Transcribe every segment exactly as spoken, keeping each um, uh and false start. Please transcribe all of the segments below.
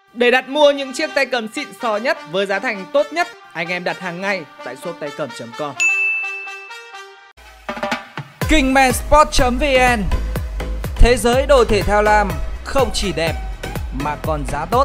Để đặt mua những chiếc tay cầm xịn sò nhất với giá thành tốt nhất, anh em đặt hàng ngay tại shop tay cầm chấm com. Kingmansport chấm vn. Thế giới đồ thể thao lam không chỉ đẹp mà còn giá tốt.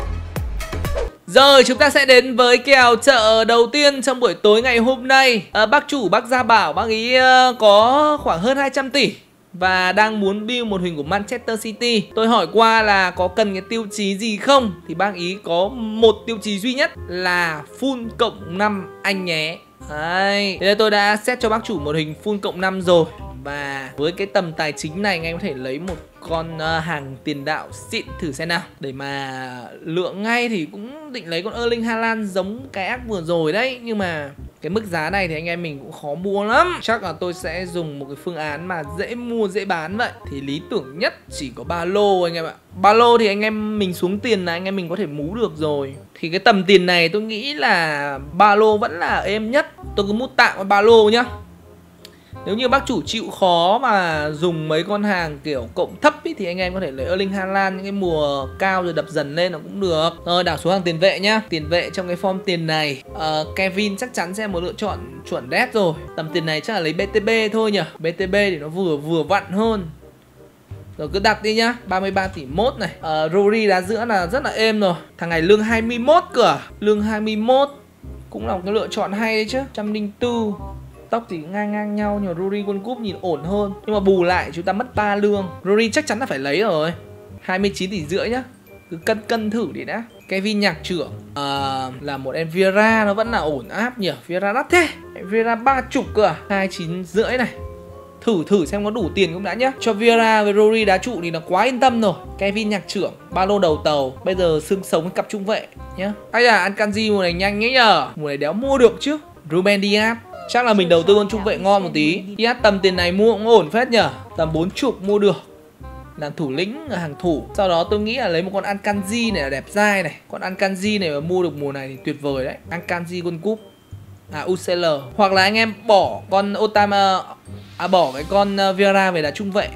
Rồi chúng ta sẽ đến với kèo chợ đầu tiên trong buổi tối ngày hôm nay. à, Bác chủ bác Gia Bảo, bác ý uh, có khoảng hơn hai trăm tỷ và đang muốn build một hình của Manchester City. Tôi hỏi qua là có cần cái tiêu chí gì không, thì bác ý có một tiêu chí duy nhất là full cộng năm anh nhé. Đấy, thế nên tôi đã set cho bác chủ một hình full cộng năm rồi. Và với cái tầm tài chính này anh em có thể lấy một con uh, hàng tiền đạo xịn thử xem nào. Để mà lượng ngay thì cũng định lấy con Erling Haaland giống cái ác vừa rồi đấy. Nhưng mà cái mức giá này thì anh em mình cũng khó mua lắm. Chắc là tôi sẽ dùng một cái phương án mà dễ mua dễ bán vậy. Thì lý tưởng nhất chỉ có ba lô anh em ạ. Ba lô thì anh em mình xuống tiền là anh em mình có thể mú được rồi. Thì cái tầm tiền này tôi nghĩ là ba lô vẫn là êm nhất. Tôi cứ mút tạm con ba lô nhá. Nếu như bác chủ chịu khó mà dùng mấy con hàng kiểu cộng thấp ý, thì anh em có thể lấy Erling Haaland những cái mùa cao rồi đập dần lên nó cũng được. Rồi đảo xuống hàng tiền vệ nhá. Tiền vệ trong cái form tiền này uh, Kevin chắc chắn sẽ một lựa chọn chuẩn đét rồi. Tầm tiền này chắc là lấy bê tê bê thôi nhỉ. bê tê bê thì nó vừa vừa vặn hơn. Rồi cứ đặt đi nhá. ba mươi ba tỷ mốt này. uh, Rory đá giữa là rất là êm rồi. Thằng này lương hai mươi mốt cửa. Lương hai mươi mốt cũng là một cái lựa chọn hay đấy chứ. một trăm lẻ bốn. Tóc thì ngang ngang nhau nhưng mà Rory World Cup nhìn ổn hơn. Nhưng mà bù lại chúng ta mất ba lương. Rory chắc chắn là phải lấy rồi. hai mươi chín tỷ rưỡi nhá. Cứ cân cân thử đi đã. Kevin nhạc trưởng à, là một em Vieira nó vẫn là ổn áp nhỉ. Vieira đắt thế. Vieira ba chục cơ à. hai mươi chín rưỡi này. Thử thử xem có đủ tiền không đã nhá. Cho Vieira với Rory đá trụ thì nó quá yên tâm rồi. Kevin nhạc trưởng, ba lô đầu tàu. Bây giờ xương sống với cặp trung vệ nhá. Ây da, Akanji mùa này nhanh ấy nhờ. Mùa này đéo mua được chứ. Ruben Dias. Chắc là mình đầu tư con trung vệ ngon một tí. Dias tầm tiền này mua cũng ổn phết nhở. Tầm bốn mươi mua được. Làm thủ lĩnh ở hàng thủ. Sau đó tôi nghĩ là lấy một con Akanji này là đẹp dai này. Con Akanji này mà mua được mùa này thì tuyệt vời đấy. Akanji World Cup. À u xê lờ. Hoặc là anh em bỏ con Otama. À bỏ cái con Vieira về đá trung vệ.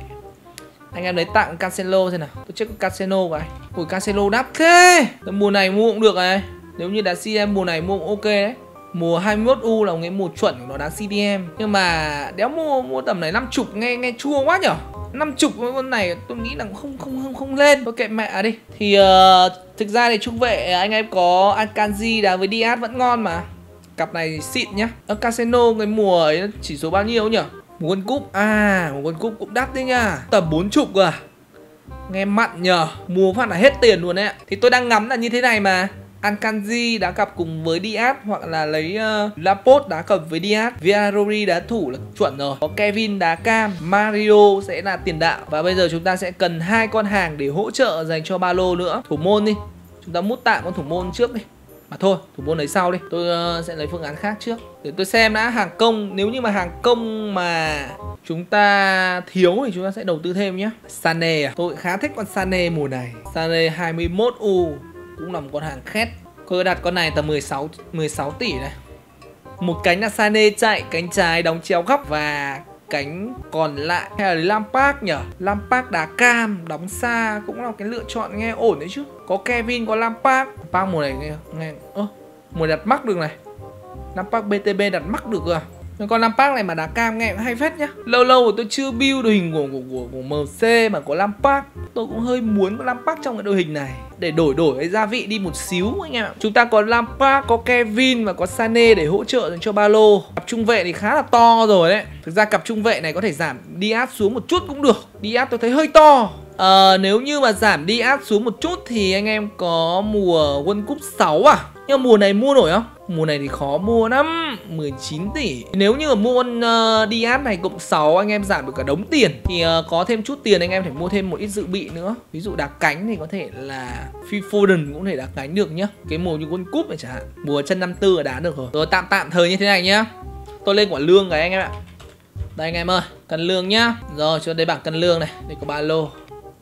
Anh em lấy tặng Cancelo xem nào. Tôi check con Cancelo cái. Ui Cancelo đắt thế. Mùa này mua cũng được này. Nếu như đá xê em mùa này mua cũng ok đấy. Mùa hai mươi mốt U là một cái mùa chuẩn của nó đá xê đê em. Nhưng mà đéo mua mua tầm này năm mươi nghe nghe chua quá nhở. năm mươi con này tôi nghĩ là không không không không lên. Tôi kệ mẹ đi. Thì uh, thực ra thì trung vệ anh em có Akanji đá với Dias vẫn ngon mà. Cặp này xịn nhá. Ở Casino cái mùa ấy chỉ số bao nhiêu nhỉ? Một World Cup. À một World Cup cũng đắt đấy nha. Tầm bốn mươi à. Nghe mặn nhờ. Mua phát là hết tiền luôn đấy ạ. Thì tôi đang ngắm là như thế này mà. Akanji đá cặp cùng với Dias hoặc là lấy uh, Laporte đá cặp với Dias. Vieira đá thủ là chuẩn rồi. Có Kevin đá cam, Mario sẽ là tiền đạo. Và bây giờ chúng ta sẽ cần hai con hàng để hỗ trợ dành cho ba lô nữa. Thủ môn đi. Chúng ta mút tạm con thủ môn trước đi. Mà thôi, thủ môn lấy sau đi. Tôi uh, sẽ lấy phương án khác trước. Để tôi xem đã hàng công. Nếu như mà hàng công mà chúng ta thiếu thì chúng ta sẽ đầu tư thêm nhé. Sané à. Tôi khá thích con Sané mùa này. Sané hai mươi mốt U cũng là một con hàng khét. Tôi đặt con này tầm mười sáu tỷ này. Một cánh là Sané chạy, cánh trái đóng chéo góc. Và cánh còn lại hay là Lampard nhỉ. Lampard đá cam, đóng xa cũng là một cái lựa chọn nghe ổn đấy chứ. Có Kevin, có Lampard. Lampard mùa này nghe, nghe ơ, mùa đặt mắc được này. Lampard bê tê bê đặt mắc được à. Con Lampard này mà đá cam nghe cũng hay phết nhá. Lâu lâu rồi tôi chưa build đội hình của, của, của, của em xê mà có Lampard. Tôi cũng hơi muốn có Lampard trong cái đội hình này. Để đổi đổi cái gia vị đi một xíu anh em ạ. Chúng ta có Lampard, có Kevin và có Sané để hỗ trợ cho ba lô. Cặp trung vệ thì khá là to rồi đấy. Thực ra cặp trung vệ này có thể giảm Dias xuống một chút cũng được. Dias tôi thấy hơi to. Ờ, nếu như mà giảm Dias xuống một chút thì anh em có mùa World Cup sáu à. Nhưng mùa này mua nổi không? Mùa này thì khó mua lắm. Mười chín tỷ. Nếu như mà mua con uh, Dias này cộng sáu anh em giảm được cả đống tiền. Thì uh, có thêm chút tiền anh em phải mua thêm một ít dự bị nữa. Ví dụ đá cánh thì có thể là Phil Foden cũng thể đá cánh được nhá. Cái mùa như World Cup này chẳng hạn. Mùa chân năm tư là đá được rồi. Rồi tạm tạm thời như thế này nhá. Tôi lên quả lương cái anh em ạ. Đây anh em ơi, cân lương nhá. Rồi cho đây bảng cân lương này. Đây có ba lô.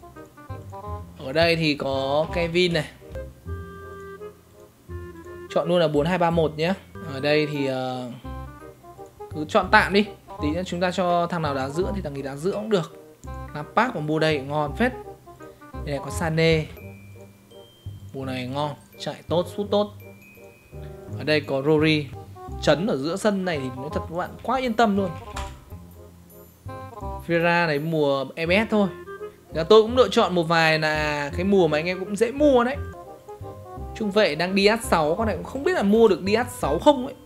Ở đây thì có Kevin này. Chọn luôn là bốn hai ba một nhé. Ở đây thì uh, cứ chọn tạm đi. Tí nữa chúng ta cho thằng nào đá giữa thì thằng ấy đá giữa cũng được. Lampard mà mua đây ngon phết. Đây này có Sané. Mùa này ngon, chạy tốt, sút tốt. Ở đây có Rory chấn ở giữa sân này thì nói thật các bạn quá yên tâm luôn. Vera này mùa em ét thôi. Và tôi cũng lựa chọn một vài là cái mùa mà anh em cũng dễ mua đấy. Trung vệ đang Diaz sáu, con này cũng không biết là mua được Diaz sáu không ấy.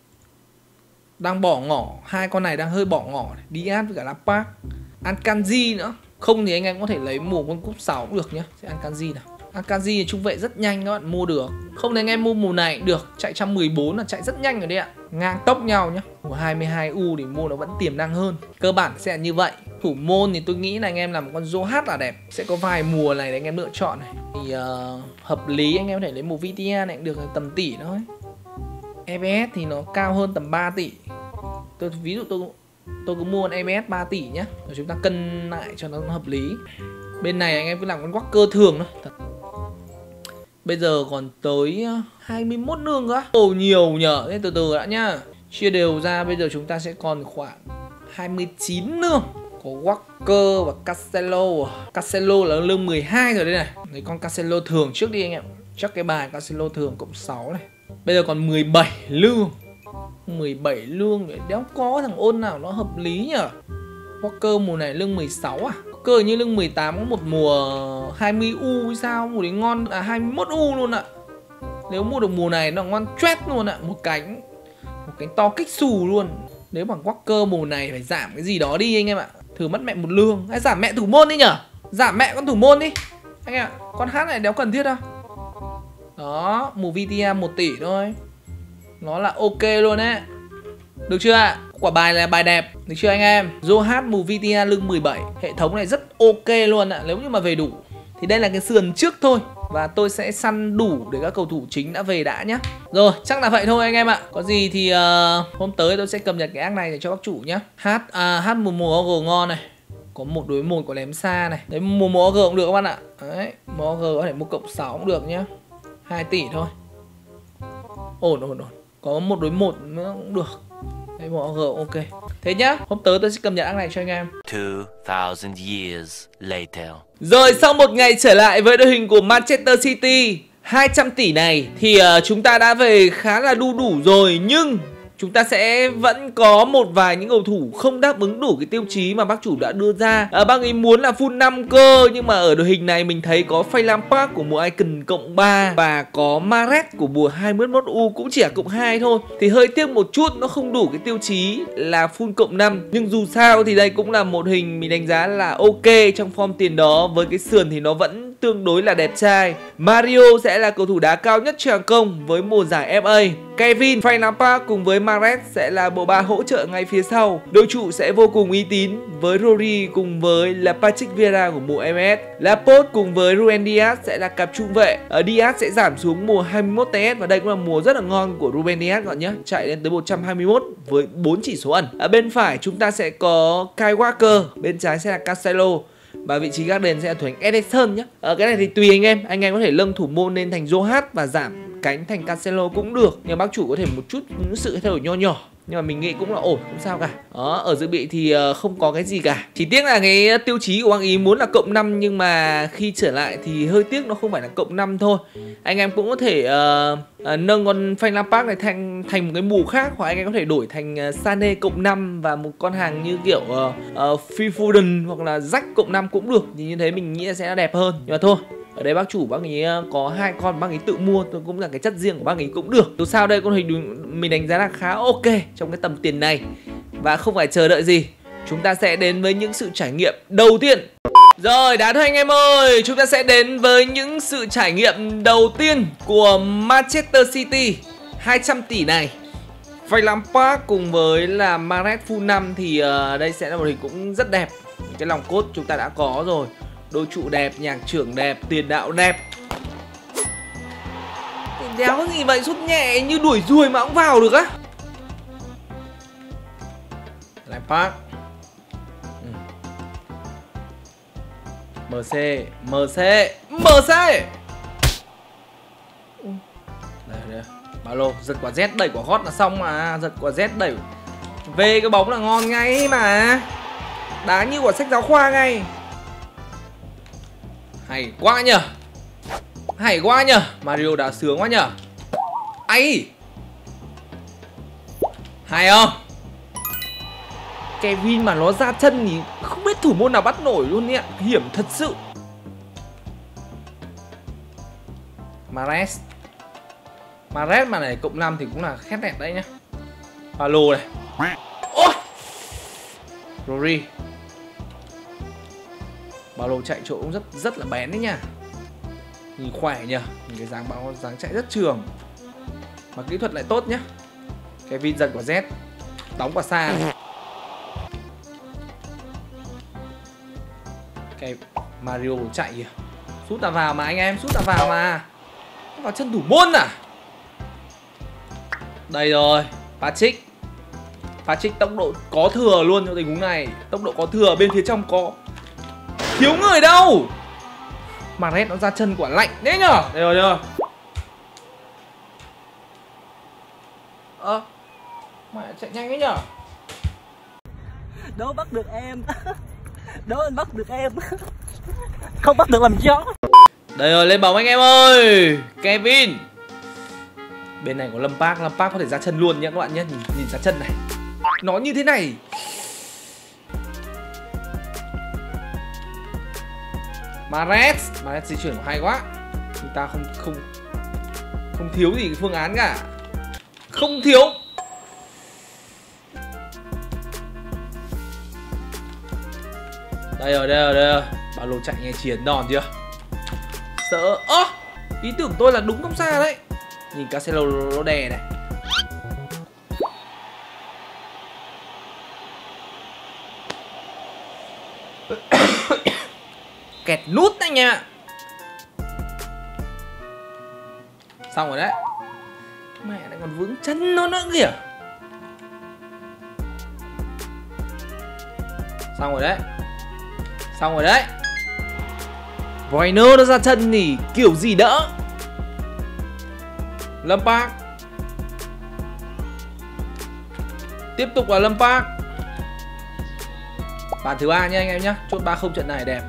Đang bỏ ngỏ, hai con này đang hơi bỏ ngỏ này. Diaz với cả Lampard. Akanji nữa. Không thì anh em có thể lấy mùa World Cup sáu cũng được nhá. Sẽ Akanji nào. Akanji trung vệ rất nhanh các bạn mua được. Không thì anh em mua mùa này cũng được. Chạy một trăm mười bốn là chạy rất nhanh rồi đấy ạ. Ngang tốc nhau nhá. Mùa hai mươi hai U thì mua nó vẫn tiềm năng hơn. Cơ bản sẽ là như vậy. Thủ môn thì tôi nghĩ là anh em làm một con Zohat là đẹp. Sẽ có vài mùa này để anh em lựa chọn này. Thì uh, hợp lý anh em có thể lấy một vê tê a này cũng được tầm tỷ thôi. e bê ét thì nó cao hơn tầm ba tỷ. Tôi ví dụ tôi tôi cứ mua con e bê ét ba tỷ nhá. Rồi chúng ta cân lại cho nó hợp lý. Bên này anh em cứ làm con Walker thường thôi. Thật. Bây giờ còn tới hai mươi mốt nương nữa. Ồ nhiều nhở. Thế từ từ đã nhá. Chia đều ra bây giờ chúng ta sẽ còn khoảng hai mươi chín nương. Có Walker và Cancelo. Cancelo là lương mười hai rồi đây này. Lấy con Cancelo thường trước đi anh em. Chắc cái bài Cancelo thường cộng sáu này. Bây giờ còn mười bảy lương. mười bảy lương để đéo có thằng ôn nào nó hợp lý nhở. Walker mùa này lương mười sáu à? Walker như lương mười tám có một mùa hai mươi U hay sao, mùa đấy ngon à, hai mươi mốt U luôn ạ. Nếu mua được mùa này nó ngon choét luôn ạ, một cánh một cánh to kích xù luôn. Nếu bằng Walker mùa này phải giảm cái gì đó đi anh em ạ. Thử mất mẹ một lương, hay giảm mẹ thủ môn đi nhở. Giảm mẹ con thủ môn đi anh em ạ. Con hát này đéo cần thiết đâu. Đó, mùa vê tê a một tỷ thôi. Nó là ok luôn đấy. Được chưa ạ? Quả bài là bài đẹp. Được chưa anh em? Zohat mùa vê tê a lưng mười bảy. Hệ thống này rất ok luôn ạ. Nếu như mà về đủ. Thì đây là cái sườn trước thôi. Và tôi sẽ săn đủ để các cầu thủ chính đã về đã nhá. Rồi, chắc là vậy thôi anh em ạ. Có gì thì uh, hôm tới tôi sẽ cập nhật cái app này để cho các chủ nhá. Hát à, hát mùa mùa o giê ngon này. Có một đối một có lém xa này. Đấy mùa mùa o giê cũng được các bạn ạ. Đấy, mùa o giê có thể mua cộng sáu cũng được nhá. hai tỷ thôi. Ổn ổn ổn. Có một đối một nữa cũng được. Đấy mùa o giê ok. Thế nhá, hôm tới tôi sẽ cập nhật app này cho anh em. two thousand years later. Rồi sau một ngày trở lại với đội hình của Manchester City hai trăm tỷ này thì uh, chúng ta đã về khá là đu đủ rồi. Nhưng chúng ta sẽ vẫn có một vài những cầu thủ không đáp ứng đủ cái tiêu chí mà bác chủ đã đưa ra. à, Bác ấy muốn là full năm cơ. Nhưng mà ở đội hình này mình thấy có Frank Lampard của mùa Icon cộng ba. Và có Mahrez của mùa hai mươi mốt U cũng chỉ là cộng hai thôi. Thì hơi tiếc một chút, nó không đủ cái tiêu chí là full cộng năm. Nhưng dù sao thì đây cũng là một hình mình đánh giá là ok trong form tiền đó. Với cái sườn thì nó vẫn tương đối là đẹp trai. Mario sẽ là cầu thủ đá cao nhất cho hàng công với mùa giải ép a. Kevin, Frank Lampard cùng với Mahrez sẽ là bộ ba hỗ trợ ngay phía sau. Đội trụ sẽ vô cùng uy tín với Rory cùng với là Patrick Vieira của mùa em ét. Laporte cùng với Ruben Dias sẽ là cặp trung vệ. Ở Dias sẽ giảm xuống mùa hai mươi mốt tê ét và đây cũng là mùa rất là ngon của Ruben Dias các bạn nhé. Chạy lên tới một trăm hai mươi mốt với bốn chỉ số ẩn. Ở bên phải chúng ta sẽ có Kyle Walker, bên trái sẽ là Cancelo. Và vị trí gác đền sẽ là thủ thành Ederson nhé. Ở cái này thì tùy anh em, anh em có thể nâng thủ môn lên thành Zohat và giảm cánh thành Cancelo cũng được. Nhưng bác chủ có thể một chút những sự thay đổi nho nhỏ. Nhưng mà mình nghĩ cũng là ổn, không sao cả. Đó, ở dự bị thì uh, không có cái gì cả. Chỉ tiếc là cái tiêu chí của bác ý muốn là cộng năm. Nhưng mà khi trở lại thì hơi tiếc nó không phải là cộng năm thôi. Anh em cũng có thể uh, uh, nâng con Frank Lampard này thành, thành một cái mùa khác. Hoặc anh em có thể đổi thành uh, Sané cộng năm. Và một con hàng như kiểu uh, uh, Phil Foden hoặc là Jack cộng năm cũng được. Thì như thế mình nghĩ sẽ là đẹp hơn. Nhưng mà thôi, ở đây bác chủ bác ấy có hai con bác ấy tự mua. Tôi cũng là cái chất riêng của bác ấy cũng được. Dù sao đây con hình mình đánh giá là khá ok trong cái tầm tiền này. Và không phải chờ đợi gì, chúng ta sẽ đến với những sự trải nghiệm đầu tiên. Rồi đã thôi anh em ơi, chúng ta sẽ đến với những sự trải nghiệm đầu tiên của Manchester City hai trăm tỷ này. Frank Lampard cùng với là Mahrez full năm thì uh, đây sẽ là một hình cũng rất đẹp. Cái lòng cốt chúng ta đã có rồi. Đôi trụ đẹp, nhạc trưởng đẹp, tiền đạo đẹp. Đéo có gì vậy, sút nhẹ như đuổi ruồi mà cũng vào được á. Lampard. ừ. em xê, em xê, em xê. Đây, đây. Ba lô, giật quả Z đẩy quả hot là xong mà. Giật quả Z đẩy về cái bóng là ngon ngay mà. Đá như quả sách giáo khoa ngay. Hay quá nhờ. Hay quá nhờ. Mario đá sướng quá nhờ. Ấy. Hay không? Kevin mà nó ra chân thì không biết thủ môn nào bắt nổi luôn ạ. Hiểm thật sự. Mares. Mares mà này cộng năm thì cũng là khét đẹp đấy nhá. Palo này. Ôi. Rory. Palo chạy chỗ cũng rất rất là bén đấy nha. Nhìn khỏe nhờ. Nhìn cái dáng bao dáng chạy rất trường. Mà kỹ thuật lại tốt nhá. Kevin giật quả Z. Đóng quả xa. Cái Mario chạy kìa. Sút ta vào mà anh em, sút ta vào mà. Vào chân thủ môn à? Đây rồi, Patrick. Patrick tốc độ có thừa luôn trong tình huống này. Tốc độ có thừa, bên phía trong có thiếu người đâu. Maret nó ra chân quả lạnh đấy nhở. Đây rồi, đây rồi. Ơ à, mẹ chạy nhanh ấy nhở. Đố bắt được em. Đố anh bắt được em. Không bắt được làm chó. Đây rồi, lên bóng anh em ơi. Kevin. Bên này có Lâm Park, Lâm Park có thể ra chân luôn nhé các bạn nhé. Nhìn, nhìn ra chân này. Nó như thế này. Mares, Mares di chuyển hay quá. Chúng ta không không không thiếu gì cái phương án cả. Không thiếu. Đây rồi, đây rồi, đây rồi. Bao lô chạy nghe chiến đòn chưa? Sợ. Ơ, ý tưởng tôi là đúng không xa đấy. Nhìn Cancelo nó đè này. Kẹt nút anh em ạ. Xong rồi đấy. Mẹ lại còn vướng chân nó nữa kìa. Xong rồi đấy. Xong rồi đấy. Reiner nó ra chân thì kiểu gì đỡ. Lâm Park. Tiếp tục là Lâm Park. Bàn thứ ba nha anh em nhé. Chốt ba không trận này đẹp.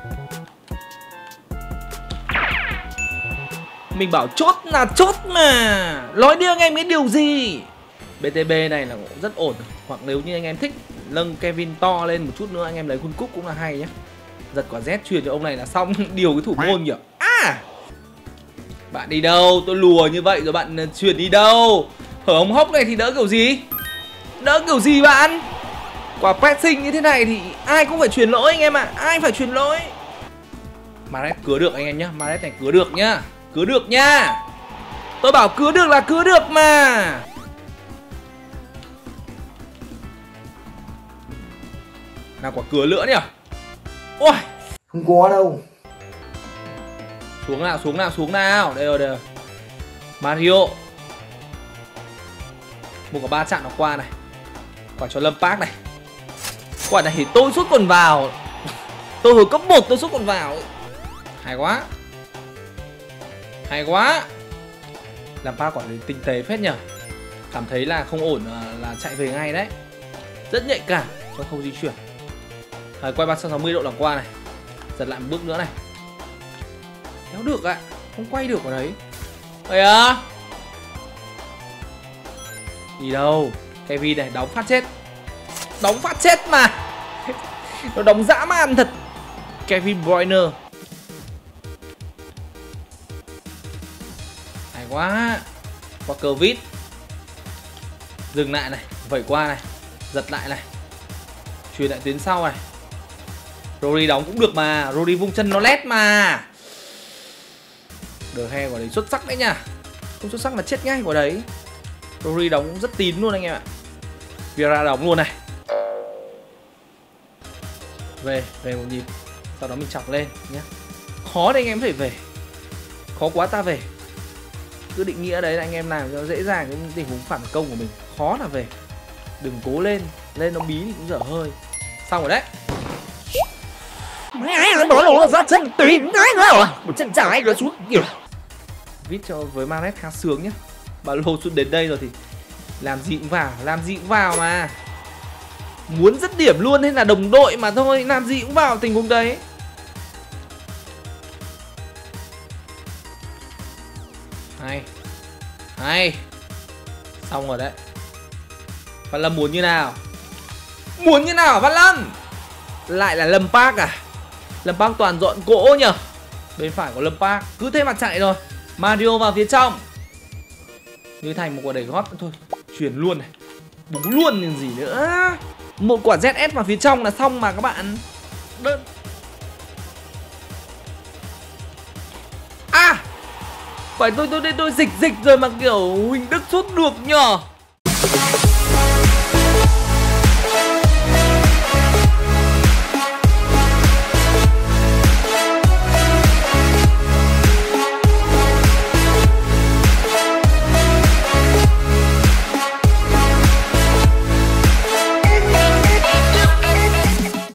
Mình bảo chốt là chốt mà. Nói đi anh em biết điều gì. bê tê bê này là cũng rất ổn. Hoặc nếu như anh em thích nâng Kevin to lên một chút nữa, anh em lấy full cúp cũng là hay nhé. Giật quả Z truyền cho ông này là xong. Điều cái thủ môn kìa. À, bạn đi đâu? Tôi lùa như vậy rồi bạn chuyển đi đâu? Hở ống hốc này thì đỡ kiểu gì? Đỡ kiểu gì bạn? Quả pressing như thế này thì ai cũng phải chuyển lỗi anh em ạ. À. Ai phải chuyển lỗi. Maret cứa được anh em nhá. Maret này cứa được nhá. Cứa được nha. Tôi bảo cứa được là cứa được mà. Nào quả cứa nữa nhỉ. Ôi, không có đâu. Xuống nào, xuống nào, xuống nào. Đây rồi, đây rồi. Mario. Một quả ba chạm nó qua này. Quả cho Lâm Park này. Quả này thì tôi sút còn vào. Tôi hồi cấp một tôi sút còn vào. Hay quá. Hay quá. Lâm Park quả tinh tế phết nhờ. Cảm thấy là không ổn là, là chạy về ngay đấy. Rất nhạy cảm trong khâu di chuyển. Rồi, quay ba trăm sáu mươi độ đằng qua này. Giật lại một bước nữa này. Kéo được ạ. Không quay được ở đấy. Ây à. Đi đâu. Kevin này đóng phát chết. Đóng phát chết mà. Nó đóng dã man thật. Kevin Bruyne. Hay quá. Qua cờ vít. Dừng lại này. Vẩy qua này. Giật lại này. Truyền lại tuyến sau này. Rory đóng cũng được mà. Rory vung chân nó lét mà. De Gea quả đấy xuất sắc đấy nha. Không xuất sắc là chết ngay quả đấy. Rory đóng cũng rất tín luôn anh em ạ. Vieira đóng luôn này. Về, về một nhịp. Sau đó mình chọc lên nhé. Khó thì anh em phải về. Khó quá ta về. Cứ định nghĩa đấy là anh em làm cho dễ dàng cái tình huống phản công của mình. Khó là về. Đừng cố lên. Lên nó bí thì cũng dở hơi. Xong rồi đấy. Ra chân tuyến rồi. Một chân trái rồi xuống. Vít cho với Manet khá sướng nhá. Bà lô xuống đến đây rồi thì làm gì cũng vào, làm gì cũng vào mà. Muốn dứt điểm luôn hay là đồng đội mà thôi, làm gì cũng vào tình huống đấy. Hay. Xong rồi đấy. Văn Lâm muốn như nào? Muốn như nào Văn Lâm? Lại là Lâm Park à? Lâm Park toàn dọn gỗ nhờ. Bên phải của Lâm Park. Cứ thế mà chạy rồi. Mario vào phía trong. Như thành một quả đẩy gót thôi. Chuyển luôn này. Búng luôn làm gì nữa. Một quả Z S vào phía trong là xong mà các bạn. Đơn. À, phải tôi tôi tôi, tôi dịch dịch rồi mà kiểu Huỳnh Đức sút được nhờ.